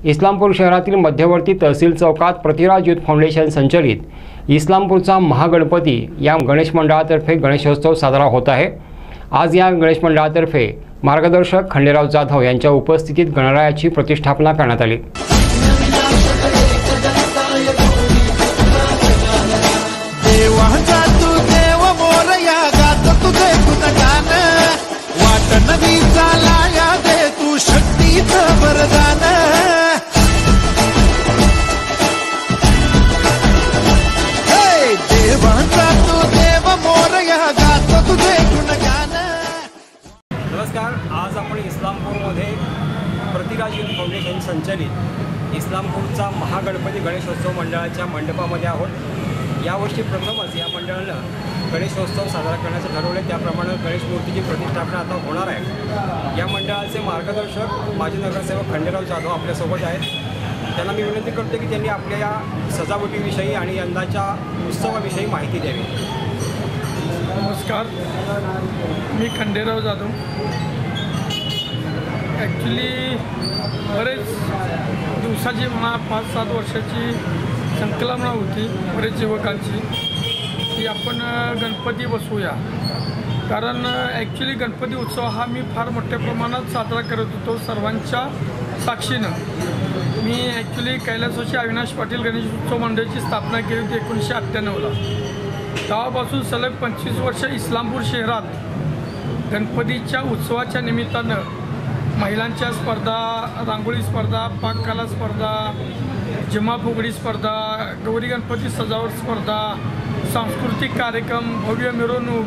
इस्लामपूर शहरातील मध्यवर्ती तहसील चौकात पृथ्वीराज यूथ फाउंडेशन संचलित इस्लामपूरचा महागणपती या गणेश मंडळातर्फे गणेशोत्सव साजरा होत आहे। आज या गणेश मंडळातर्फे मार्गदर्शक खंडेराव जाधव यांच्या उपस्थितीत गणरायाची प्रतिष्ठापना करण्यात आली। नमस्कार, आज आपण इस्लामपूरमध्ये पृथ्वीराज यूथ फाउंडेशन संचलित इस्लामपूरचा महागणपती गणेशोत्सव मंडळाच्या मंडपामध्ये आहोत। यावर्षी प्रथमच या मंडळानं गणेशोत्सव साजरा करण्याचं ठरवले, त्याप्रमाणे गणेश मूर्तीची प्रतिष्ठापना आता होणार आहे। या मंडळाचे मार्गदर्शक माजी नगरसेवक खंडेराव जाधव आपल्यासोबत आहेत। त्यांना मी विनंती करतो की त्यांनी आपल्या या सजावटीविषयी आणि यंदाच्या उत्सवाविषयी माहिती द्यावी। नमस्कार, मी खंडेराव जाधव। ॲक्च्युली बरेच दिवसाची म्हणा 5-7 वर्षाची संकल्पना होती बरेच युवकांची की आपण गणपती बसवूया, कारण ॲक्च्युली गणपती उत्सव हा मी फार मोठ्या प्रमाणात साजरा करत होतो सर्वांच्या साक्षीनं। मी ॲक्च्युली कैलासवासी अविनाश पाटील गणेश उत्सव मंडळाची स्थापना केली होती 1998ला। तेव्हापासून सलग 25 वर्ष इस्लामपूर शहरात गणपतीच्या उत्सवाच्या निमित्तानं महिलांच्या स्पर्धा, रांगोळी स्पर्धा, पाककला स्पर्धा, जिमा फुगडी स्पर्धा, गौरी गणपती सजावट स्पर्धा, सांस्कृतिक कार्यक्रम, भव्य मिरवणूक,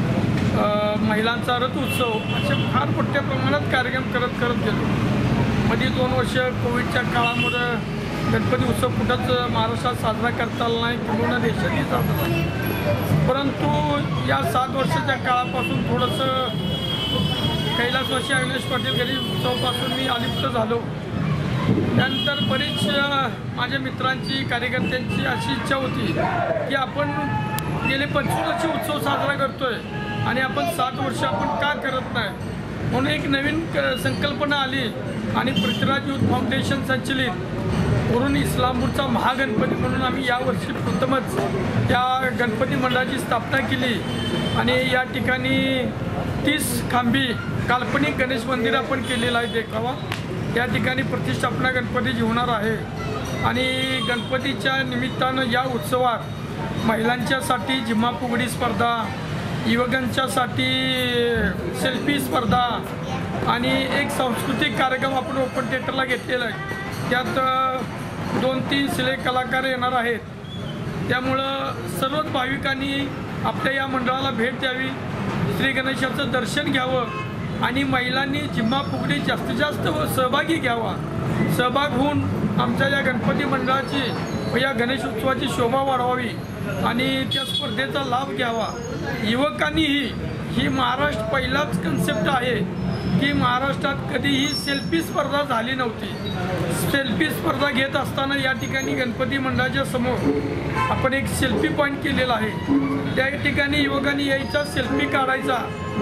महिलांचा रथ उत्सव असे फार मोठ्या प्रमाणात कार्यक्रम करत गेलो। मध्ये 2 वर्ष कोविडच्या काळामुळे गणपती उत्सव कुठंच महाराष्ट्रात साजरा करता आला नाही, पूर्ण देशातही साजरा नाही। परंतु या 7 वर्षाच्या काळापासून थोडंसं कैलासवासी अविनाश पाटील गणेश उत्सवापासून मी अलिप्त झालो। त्यानंतर बरीच माझ्या मित्रांची, कार्यकर्त्यांची अशी इच्छा होती की आपण गेले 25 वर्ष उत्सव साजरा करतोय आणि आपण 7 वर्ष आपण का करत नाही, म्हणून एक नवीन संकल्पना आली आणि पृथ्वीराज यूथ फाउंडेशन संचलित वरून इस्लामपूरचा महागणपती म्हणून आम्ही यावर्षी प्रथमच त्या गणपती मंडळाची स्थापना केली आणि या ठिकाणी 30 खांबी काल्पनिक गणेश मंदिर आपण केलेलं आहे देखावा। त्या ठिकाणी प्रतिष्ठापना गणपतीची होणार आहे आणि गणपतीच्या निमित्तानं या उत्सवात महिलांच्यासाठी जिमा फुगडी स्पर्धा, युवकांच्यासाठी सेल्फी स्पर्धा आणि एक सांस्कृतिक कार्यक्रम आपण ओपन थिएटरला घेतलेला आहे। त्यात 2-3 सिले कलाकार येणार आहेत। त्यामुळं सर्वच भाविकांनी आपल्या या मंडळाला भेट द्यावी, श्री गणेशाचं दर्शन घ्यावं आणि महिलांनी जिम्मा फुगडी जास्तीत जास्त सहभागी घ्यावा। सहभाग होऊन आमच्या या गणपती मंडळाची व या गणेशोत्सवाची शोभा वाढवावी आणि त्या स्पर्धेचा लाभ घ्यावा। युवकांनीही ही महाराष्ट्र पहिलाच कन्सेप्ट आहे की महाराष्ट्रात कधीही सेल्फी स्पर्धा झाली नव्हती। सेल्फी स्पर्धा घेत असताना या ठिकाणी गणपती मंडळाच्या समोर आपण एक सेल्फी पॉईंट केलेला आहे। त्या ठिकाणी युवकांनी यायचा, सेल्फी काढायचा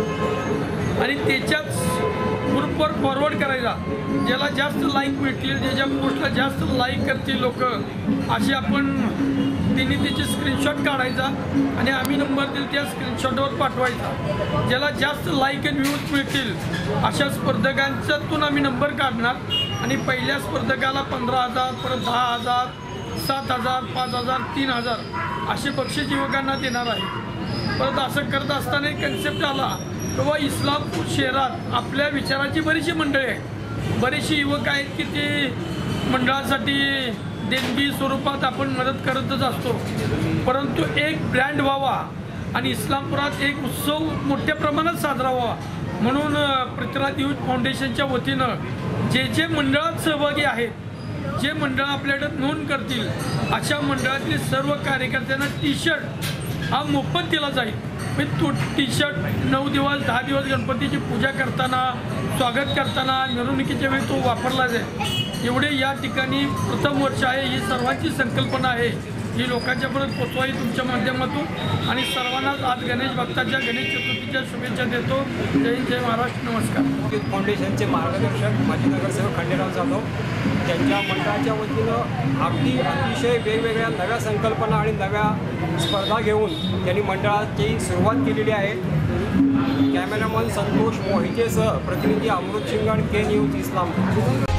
आणि त्याच्याच ग्रुपवर फॉरवर्ड करायचा। ज्याला जास्त लाईक मिळतील, ज्याच्या पोस्टला जास्त लाईक करतील लोक, असे आपण त्यांनी त्याची स्क्रीनशॉट काढायचा आणि आम्ही नंबर दिला त्या स्क्रीनशॉटवर पाठवायचा। ज्याला जास्त लाईक आणि व्ह्यूज मिळतील अशा स्पर्धकांच्यातून आम्ही नंबर काढणार आणि पहिल्या स्पर्धकाला 15,000, परत 10,000, 7,000, 5,000, 3,000 असे बक्षीस युवकांना देणार आहे। परत असं करत असताना एक कन्सेप्ट आला किंवा इस्लामपूर शहरात आपल्या विचाराची बरीचशी मंडळी आहेत, बरेचसे युवक आहेत की ते मंडळासाठी देणगी स्वरूपात आपण मदत करतच असतो, परंतु एक ब्रँड व्हावा आणि इस्लामपुरात एक उत्सव मोठ्या प्रमाणात साजरा व्हावा म्हणून पृथ्वीराज यूथ फाउंडेशनच्या वतीनं जे मंडळात सहभागी आहेत, जे मंडळ आपल्याकडे नोंद करतील अशा मंडळातील सर्व कार्यकर्त्यांना टी-शर्ट हा मोफत दिला जाईल। तो टी-शर्ट 9 दिवस 10 दिवस गणपतीची पूजा करताना, स्वागत करताना, मिरवणुकीच्या वेळी तो वापरला जाईल। एवढे या ठिकाणी प्रथम वर्ष आहे, ही सर्वांची संकल्पना आहे ही लोकांच्यापर्यंत पोचवावी तुमच्या माध्यमातून आणि सर्वांनाच आज गणेश भक्ताच्या गणेश चतुर्थीच्या शुभेच्छा देतो। जय हिंद, जय महाराष्ट्र, नमस्कार। यूथ फाउंडेशनचे मार्गदर्शक माजी नगरसेवक खंडेराव जाधव त्यांच्या मंडळाच्या वतीनं अतिशय वेगवेगळ्या नव्या संकल्पना आणि नव्या स्पर्धा घेऊन त्यांनी मंडळाची सुरुवात केलेली आहे. कॅमेरामन संतोष मोहितेसह प्रतिनिधी अमृत शिंगण, के न्यूज, इस्लामपूर.